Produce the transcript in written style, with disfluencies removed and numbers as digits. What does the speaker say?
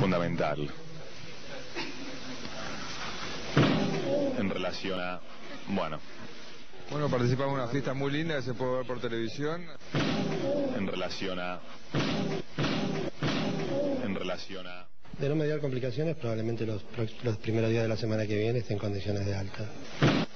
fundamental en relación a, bueno, participamos en una fiesta muy linda que se puede ver por televisión. En relación a... De no mediar complicaciones, probablemente los primeros días de la semana que viene esté en condiciones de alta.